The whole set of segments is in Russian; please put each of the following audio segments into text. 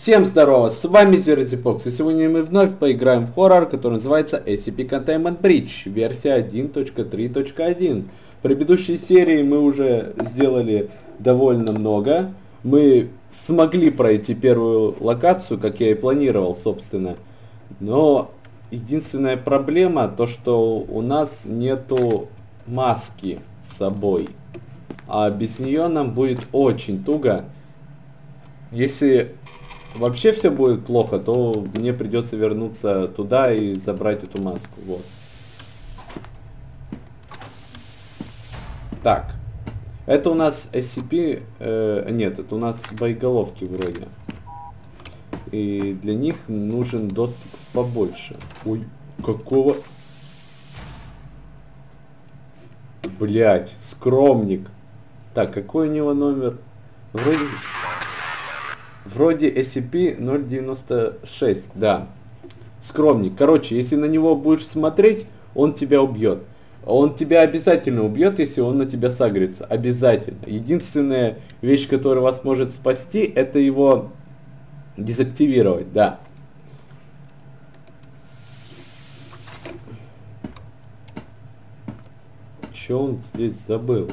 Всем здорово, с вами ZeroZipOx, и сегодня мы вновь поиграем в хоррор, который называется SCP Containment Breach, версия 1.3.1. В предыдущей серии мы уже сделали довольно много. Мы смогли пройти первую локацию, как я и планировал, собственно. Но единственная проблема, то что у нас нету маски с собой. А без нее нам будет очень туго. Если вообще все будет плохо, то мне придется вернуться туда и забрать эту маску. Вот. Так. Это у нас SCP... нет, это у нас боеголовки вроде. И для них нужен доступ побольше. Ой, какого... Блять, скромник. Так, какой у него номер? Вроде SCP-096, да. Скромник. Короче, если на него будешь смотреть, он тебя убьет. Он тебя обязательно убьет, если он на тебя сагрится. Обязательно. Единственная вещь, которая вас может спасти, это его дезактивировать, да. Че он здесь забыл?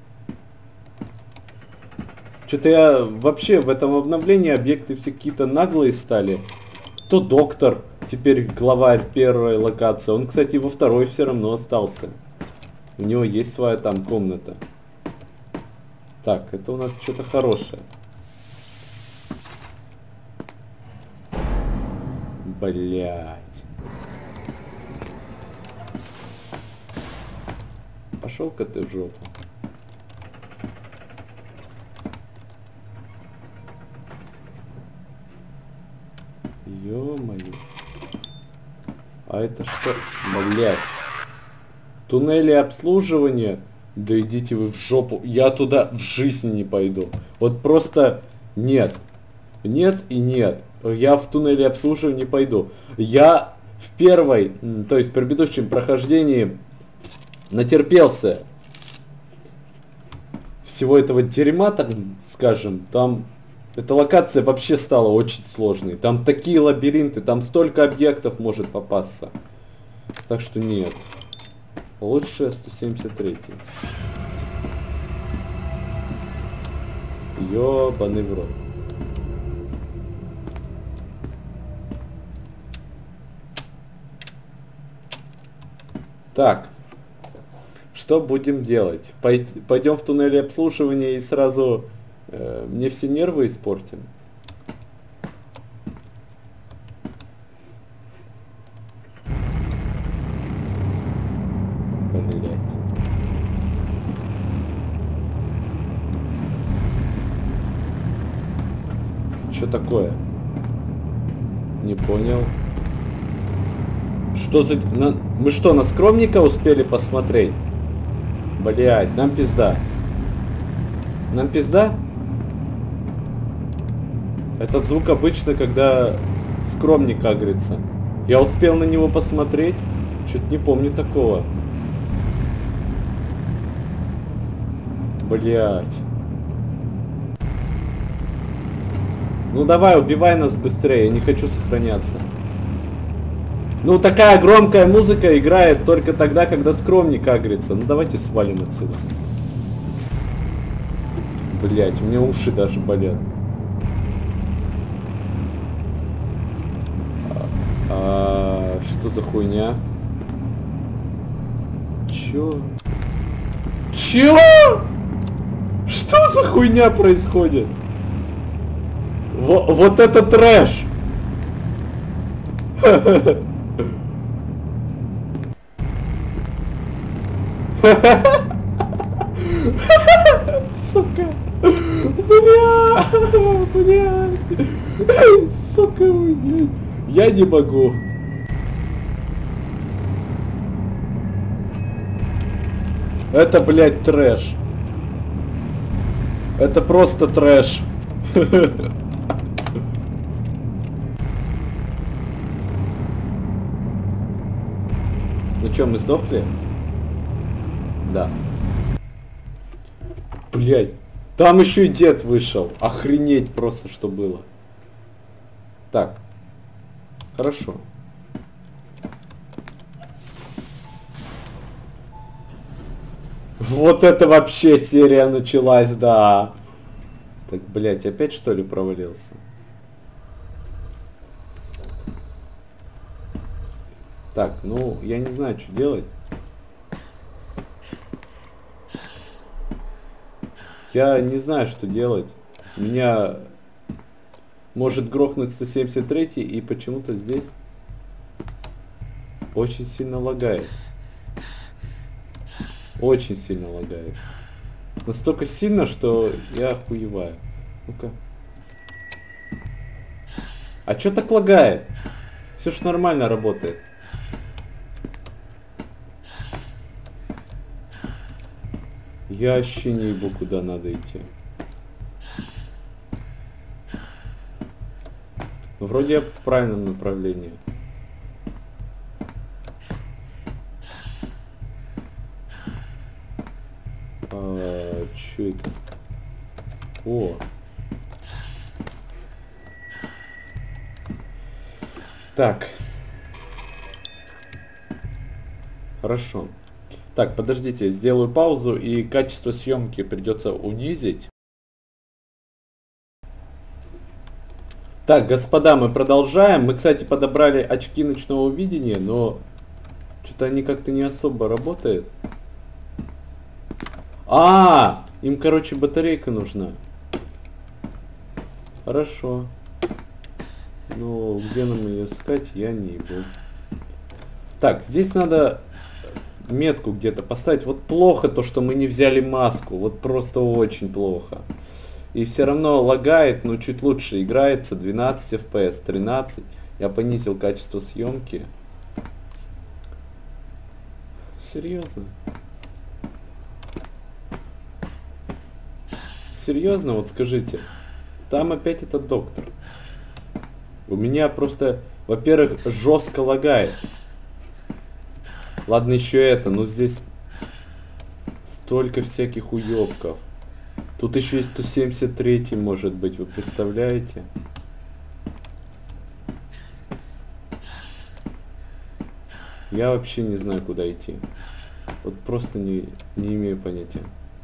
Что-то я вообще в этом обновлении объекты все какие-то наглые стали. То доктор, теперь главарь первой локации. Он, кстати, во второй все равно остался. У него есть своя там комната. Так, это у нас что-то хорошее. Блять. Пошел-ка ты в жопу. Ё-моё. А это что? Блядь. Туннели обслуживания? Да идите вы в жопу. Я туда в жизни не пойду. Вот просто нет. Нет и нет. Я в туннели обслуживания не пойду. Я в первой, то есть в предыдущем прохождении натерпелся всего этого дерьма, так скажем. Там... Эта локация вообще стала очень сложной. Там такие лабиринты, там столько объектов может попасться. Так что нет. Лучше 173. Ёбаный в рот. Так. Что будем делать? Пойдем в туннель обслуживания и сразу... мне все нервы испортим. Блять. Что такое? Не понял. Что за... Мы что, на скромника успели посмотреть? Блять, нам пизда. Нам пизда? Этот звук обычно, когда скромник агрится. Я успел на него посмотреть. Чуть не помню такого. Блять. Ну давай, убивай нас быстрее. Я не хочу сохраняться. Ну такая громкая музыка играет только тогда, когда скромник агрится. Ну давайте свалим отсюда. Блять, у меня уши даже болят. Что за хуйня? Чё? Что за хуйня происходит? Вот это трэш! Сука! Бля! Сука! Я не могу. Это, блядь, трэш. Это просто трэш. Ну чё, мы сдохли? Да. Блядь. Там еще и дед вышел. Охренеть просто, что было. Так. Хорошо. Вот это вообще серия началась, да. Так, блядь, опять что ли провалился? Так, ну, я не знаю, что делать. Я не знаю, что делать. Меня может грохнуть 173 и почему-то здесь очень сильно лагает. Очень сильно лагает. Настолько сильно, что я охуеваю. Ну-ка. А чё так лагает? Все ж нормально работает. Я вообще не ебу, куда надо идти. Вроде я в правильном направлении. Чё это? О. Так. Хорошо. Так, подождите, сделаю паузу и качество съемки придется унизить. Так, господа, мы продолжаем. Мы, кстати, подобрали очки ночного видения, но что-то они как-то не особо работают. Им, короче, батарейка нужна. Хорошо. Ну, где нам ее искать, я не ебу. Так, здесь надо метку где-то поставить. Вот плохо то, что мы не взяли маску. Вот просто очень плохо. И все равно лагает, но чуть лучше играется. 12 FPS, 13. Я понизил качество съемки. Серьезно? Серьезно, вот скажите. Там опять этот доктор. У меня просто, во-первых, жестко лагает. Ладно, еще это, но здесь столько всяких уебков. Тут еще и 173 может быть, вы представляете? Я вообще не знаю, куда идти. Вот просто не имею понятия.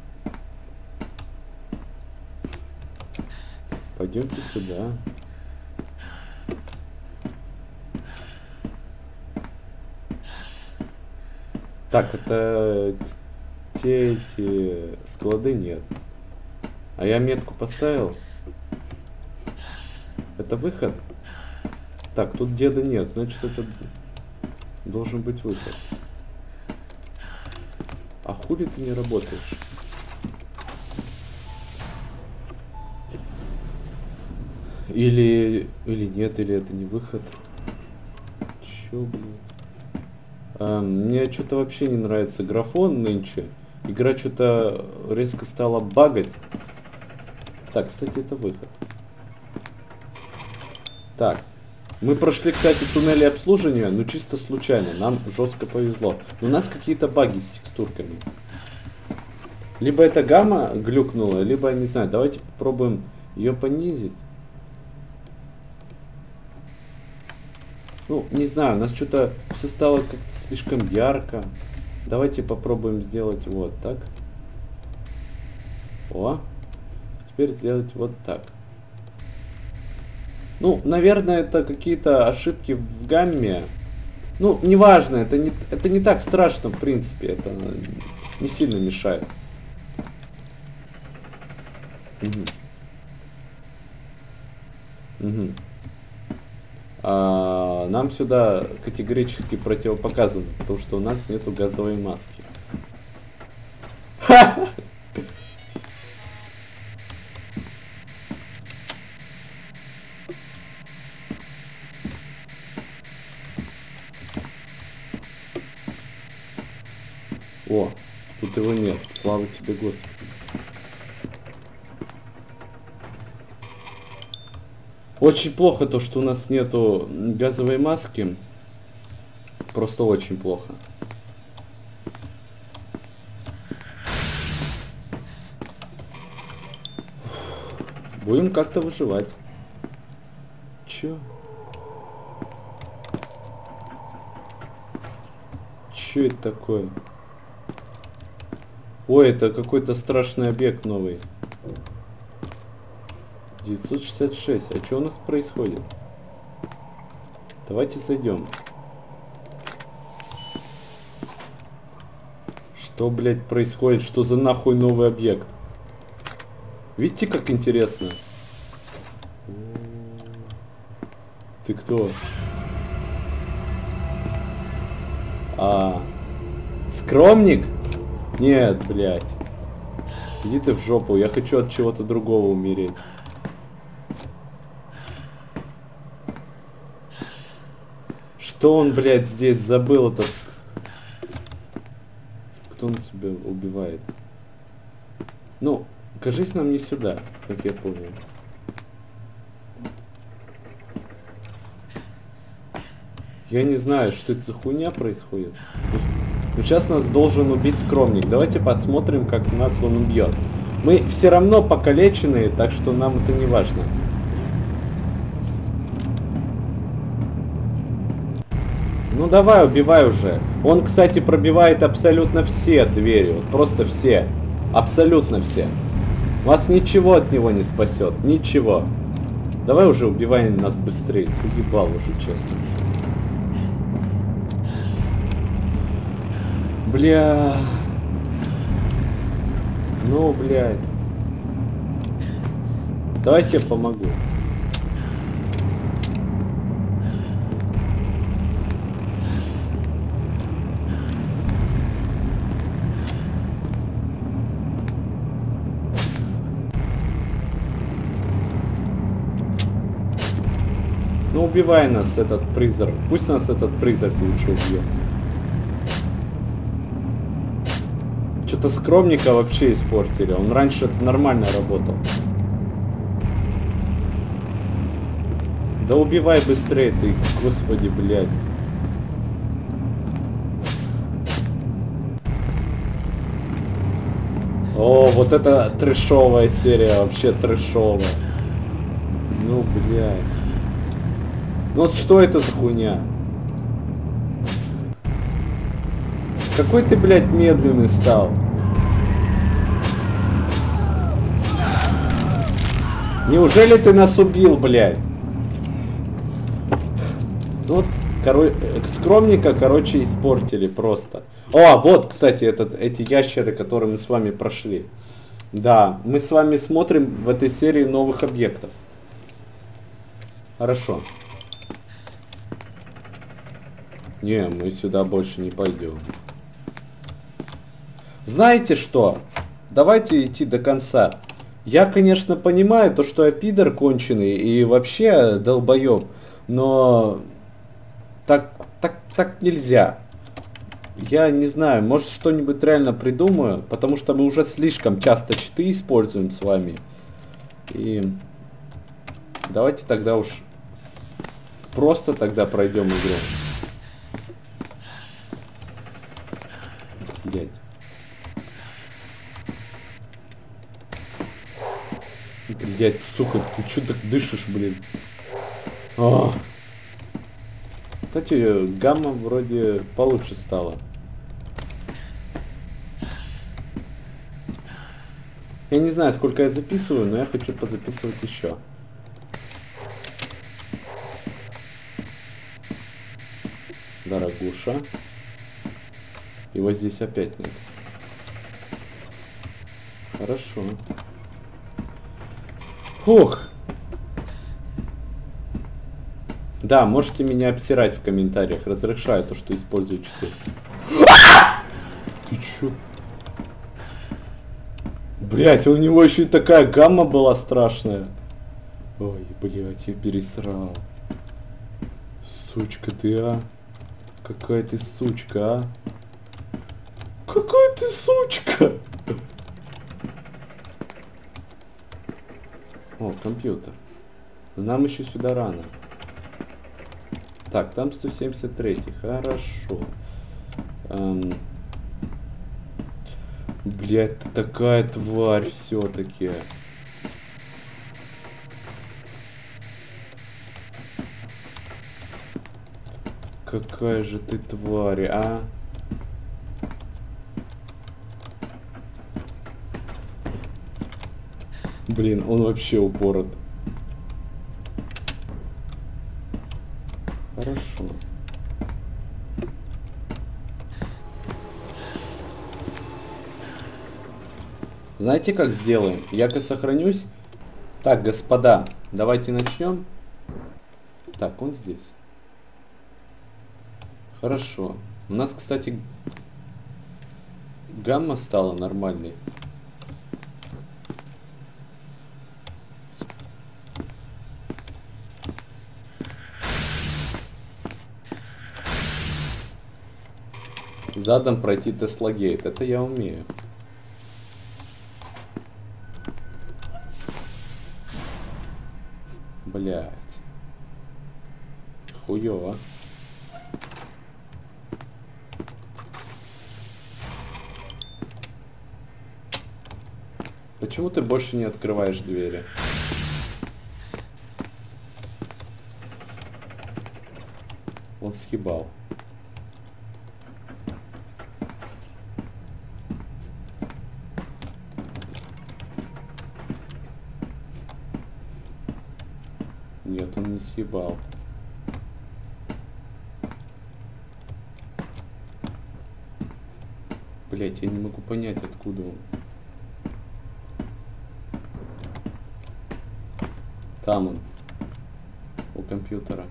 Пойдемте сюда. Так, это те эти склады нет. А я метку поставил. Это выход? Так, тут деда нет, значит это должен быть выход. А хули ты не работаешь? Или нет, или это не выход. Чё, блин? Мне что-то вообще не нравится графон нынче. Игра что-то резко стала багать. Так, кстати, это выход. Так. Мы прошли, кстати, туннели обслуживания, но чисто случайно. Нам жестко повезло. Но у нас какие-то баги с текстурками. Либо это гамма глюкнула, либо, не знаю, давайте попробуем ее понизить. Ну, не знаю, у нас что-то все стало как-то слишком ярко. Давайте попробуем сделать вот так. О. Теперь сделать вот так. Ну, наверное, это какие-то ошибки в гамме. Ну, неважно, это не так страшно, в принципе. Это не сильно мешает. Угу. Нам сюда категорически противопоказано, потому что у нас нету газовой маски. О, тут его нет. Слава тебе, Господи. Очень плохо то, что у нас нету газовой маски. Просто очень плохо. Будем как-то выживать. Чё? Что это такое? Ой, это какой-то страшный объект новый. 966. А что у нас происходит? Давайте зайдем. Что, блядь, происходит? Что за нахуй новый объект? Видите, как интересно? Ты кто? Скромник? Нет, блядь. Иди ты в жопу, я хочу от чего-то другого умереть. Что он, блядь, здесь забыл этот... Кто он себя убивает? Ну, кажись, нам не сюда, как я понял. Я не знаю, что это за хуйня происходит. Но сейчас нас должен убить скромник. Давайте посмотрим, как нас он убьет. Мы все равно покалеченные, так что нам это не важно. Ну давай, убивай уже. Он, кстати, пробивает абсолютно все двери. Вот просто все. Абсолютно все. Вас ничего от него не спасет. Ничего. Давай уже убивай нас быстрее. Заебал уже, честно. Бля. Ну, блядь. Давай я тебе помогу. Ну, убивай нас, этот призрак. Пусть нас этот призрак лучше убьет. Что-то скромника вообще испортили. Он раньше нормально работал. Да убивай быстрее ты, господи, блядь. О, вот это трэшовая серия, вообще трэшовая. Ну, блядь. Ну вот что это за хуйня? Какой ты, блядь, медленный стал? Неужели ты нас убил, блядь? Ну вот, скромника, короче, испортили просто. О, вот, кстати, эти ящеры, которые мы с вами прошли. Да, мы с вами смотрим в этой серии новых объектов. Хорошо. Не, мы сюда больше не пойдем. Знаете что? Давайте идти до конца. Я, конечно, понимаю то, что я пидор конченый и вообще долбоеб, но так нельзя. Я не знаю, может что-нибудь реально придумаю, потому что мы уже слишком часто читы используем с вами. И давайте тогда уж просто тогда пройдем игру. Блять. Блять, сука, ты чё так дышишь, блин? Кстати, гамма вроде получше стала. Я не знаю, сколько я записываю, но я хочу позаписывать еще. Дорогуша. Его здесь опять нет. Хорошо. Фух. Да, можете меня обсирать в комментариях. Разрешаю то, что использую читы. Ты чё? Блять, у него еще и такая гамма была страшная. Ой, блять, я пересрал. Сучка ты, а? Какая ты сучка, а? Какая ты сучка! О, компьютер. Но нам еще сюда рано. Так, там 173. Хорошо. Блять, ты такая тварь все-таки. Какая же ты тварь, а? Блин, он вообще упорот. Хорошо. Знаете, как сделаем? Я-ка сохранюсь. Так, господа, давайте начнем. Так, он здесь. Хорошо. У нас, кстати, гамма стала нормальной. Задом пройти Теслогейт. Это я умею. Блять. Хуёво. Почему ты больше не открываешь двери? Он съебал. Нет, он не съебал. Блять, я не могу понять, откуда он. Там он. У компьютера.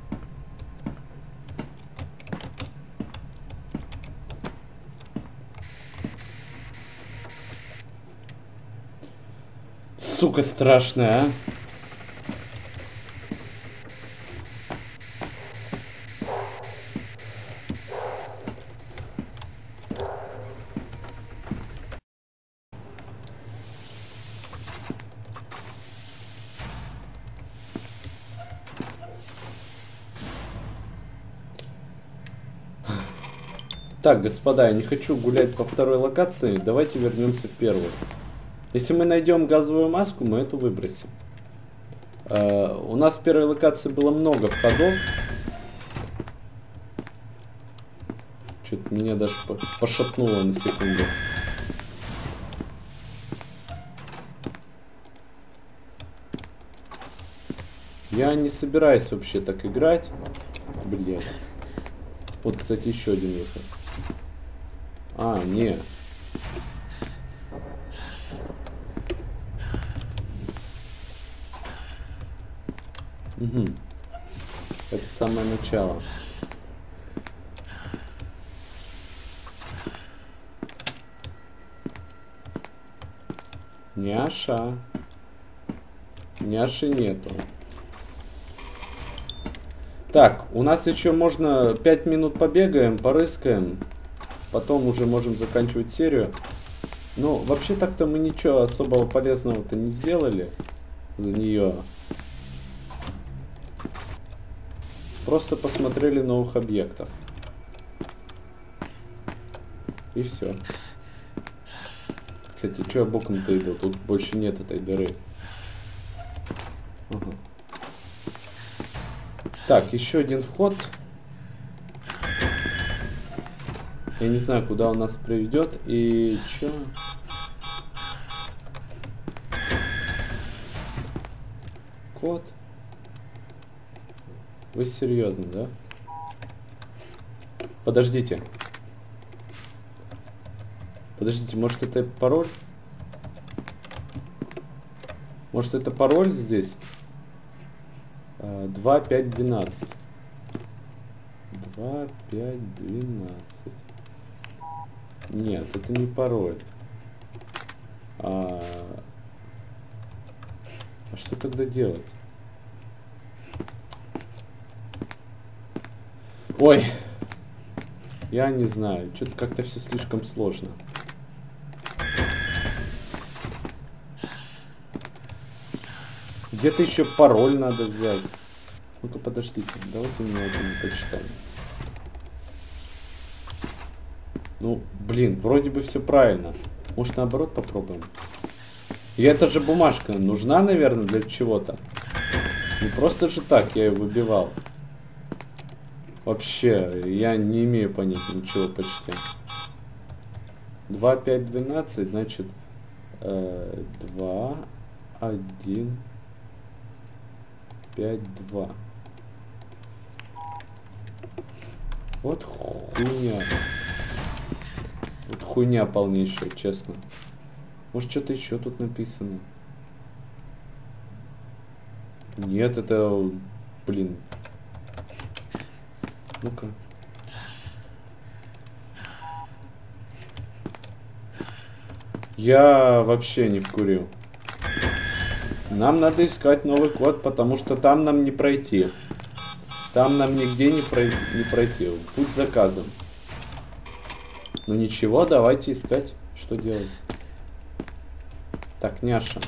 Сука страшная, а. Так, господа, я не хочу гулять по второй локации, давайте вернемся в первую. Если мы найдем газовую маску, мы эту выбросим. У нас в первой локации было много входов. Что-то меня даже пошатнуло на секунду. Я не собираюсь вообще так играть. Блять. Вот, кстати, еще один выход. А, не. Угу. Это самое начало. Няша. Няши нету. Так, у нас еще можно 5 минут побегаем, порыскаем. Потом уже можем заканчивать серию. Ну, вообще так-то мы ничего особого полезного-то не сделали за нее. Просто посмотрели новых объектов. И все. Кстати, что я боком-то иду? Тут больше нет этой дыры. Ага. Так, еще один вход. Я не знаю, куда он нас приведет. И чё? Код? Вы серьезно, да? Подождите. Подождите, может это пароль? Может это пароль здесь? 2, 5, 12. 2, 5, 12. Нет, это не пароль. А что тогда делать? Ой, я не знаю, что-то как-то все слишком сложно. Где-то еще пароль надо взять. Ну-ка, подождите, давайте мы это не почитаем. Ну, блин, вроде бы все правильно. Может, наоборот попробуем? И эта же бумажка нужна, наверное, для чего-то. Не просто же так я ее выбивал. Вообще, я не имею понятия ничего почти. 2, 5, 12, значит, 2. 1, 5, 2. Вот хуйня. Вот хуйня полнейшая, честно. Может, что-то еще тут написано? Нет, это... Блин. Ну-ка. Я вообще не вкурил. Нам надо искать новый код, потому что там нам не пройти. Там нам нигде не пройти. Путь заказан. Ну ничего, давайте искать. Что делать? Так, Няша.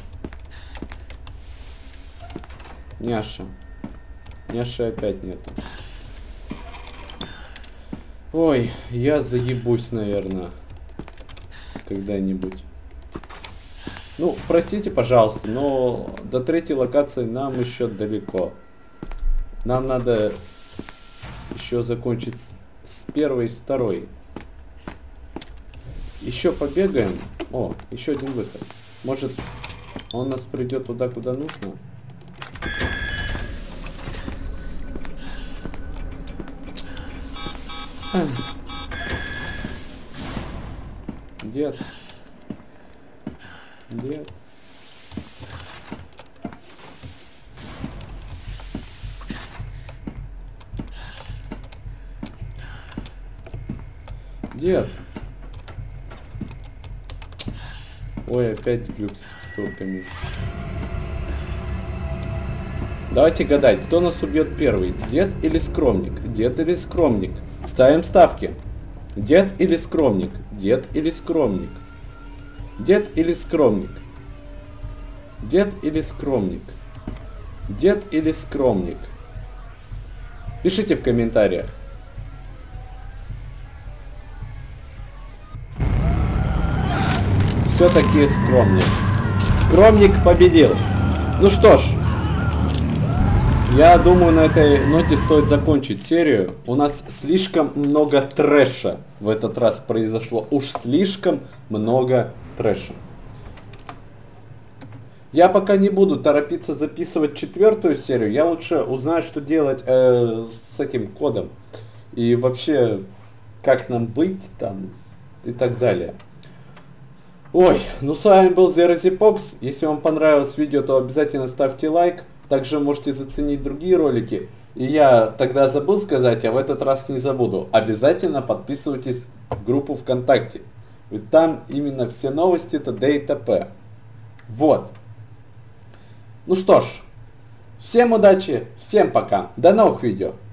Няша. Няши опять нету. Ой, я заебусь, наверное. Когда-нибудь. Ну, простите, пожалуйста, но до третьей локации нам еще далеко. Нам надо еще закончить с первой и с второй. Еще побегаем. О, еще один выход. Может, он нас придет туда, куда нужно? Дед. Дед. Дед. Ой, опять глюк с сурками. Давайте гадать, кто нас убьет первый, дед или скромник? Дед или скромник? Ставим ставки. Дед или скромник? Дед или скромник? Дед или скромник? Дед или скромник? Дед или скромник? Пишите в комментариях. Все-таки скромник. Скромник победил. Ну что ж. Я думаю, на этой ноте стоит закончить серию. У нас слишком много трэша в этот раз произошло. Уж слишком много трэша. Я пока не буду торопиться записывать четвертую серию. Я лучше узнаю, что делать с этим кодом. И вообще, как нам быть там и так далее. Ой, ну с вами был ZeroZPox. Если вам понравилось видео, то обязательно ставьте лайк. Также можете заценить другие ролики. И я тогда забыл сказать, а в этот раз не забуду. Обязательно подписывайтесь в группу ВКонтакте. Ведь там именно все новости т.д. и т.п. Вот. Ну что ж, всем удачи, всем пока. До новых видео.